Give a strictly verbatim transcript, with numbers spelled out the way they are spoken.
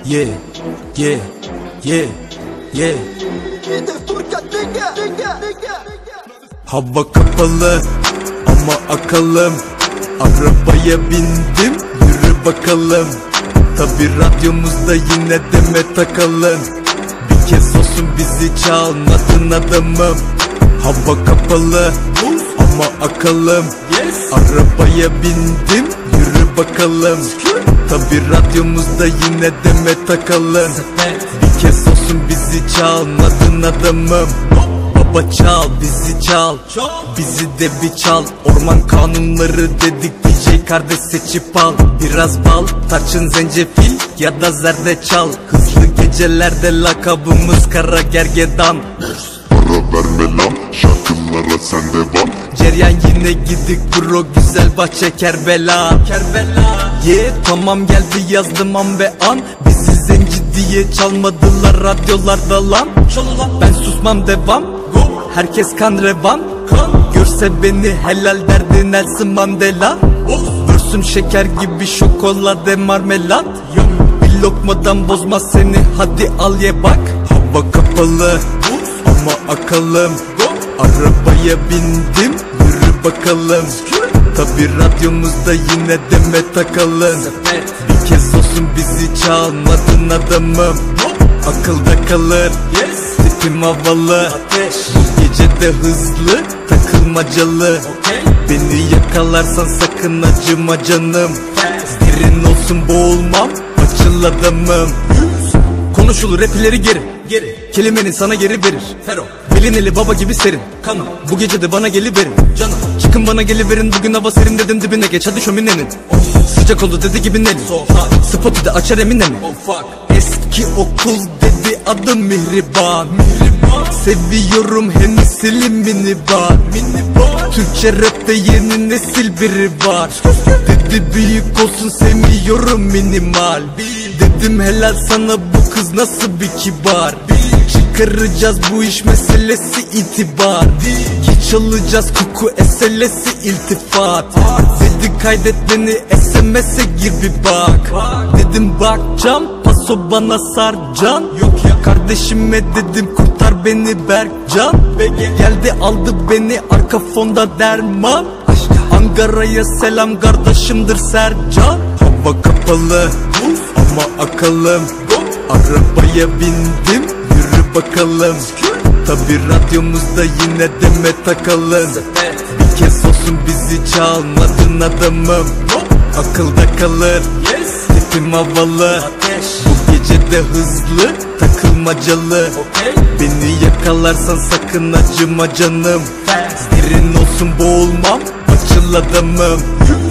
Yeah, yeah, yeah, yeah. Hava kapalı ama akalım. Arabaya bindim, yürü bakalım. Tabi radyomuzda yine Demet Akalın. Bir kez olsun bizi çalmadın adamım. Hava kapalı ama akalım. Arabaya bindim, yürü bakalım. Tabi radyomuzda yine Demet Akalın. Bir kez olsun bizi çalmadın adamım. Baba çal, bizi çal, bizi de bir çal. Orman kanunları dedik, D J kardeş seçip al. Biraz bal, tarçın, zencefil ya da zerdeçal. Hızlı gecelerde lakabımız Kara Gergedan. Para verme lan, şarkılara sende var. Ceryan yine gidik bro, güzel bahçe Kerbela. Kerbela yeah, tamam geldi yazdım an ve an. Bizi zenci diye çalmadılar radyolarda lan. Ben susmam devam, herkes kan revan. Görse beni helal derdi Nelson Mandela. Görsüm şeker gibi şokolade marmelat. Bir lokmadan bozmaz seni, hadi al ye bak. Hava kapalı ama akalım. Arabaya bindim, yürü bakalım. Tabi radyomuzda yine Demet Akalın. Bir kez olsun bizi çalmadın adamım. Akılda kalır, tipim havalı. Bu gece de hızlı, takılmacalı. Beni yakalarsan sakın acıma canım. Derin olsun boğulmam, açıl adamım. Konuşulur rap ileri geri, geri. Kelimenin sana geri verir Fero. Bilineli baba gibi serin kanım. Bu gece de bana geliverin canım. Çıkın bana geliverin, bugün hava serin dedim dibine geç hadi şöminenin. Sıcak oldu dedi gibi Nelly. Spotu da açar Emine mi? Eski okul dedi adım Mihriban. Seviyorum Hennessy'li minibar. Türkçe rapte yeni nesil biri var. Dedi büyük olsun sevmiyorum minimal. Dedim helal sana bu kız nasıl bir kibar. Çıkaracağız bu iş meselesi itibar. Hiç alacağız koku eselesi iltifat. Dedi kaydet beni S M S'e gir bir bak. Dedim bakcam paso bana sarcan. Yok ya kardeşime dedim kurtar beni Berkcan. Geldi aldı beni arka fonda derman. Ankara'ya selam kardeşimdir Sercan. Hava kapalı ama akalım. Arabaya bindim, yürü bakalım. Tabi radyomuzda yine Demet Akalın. Bir kez olsun bizi çalmadın adamım. Akılda kalır, tipim havalı. Bu gece de hızlı, takılmacalı. Beni yakalarsan sakın acıma canım. Derin olsun boğulmam, açıl adamım.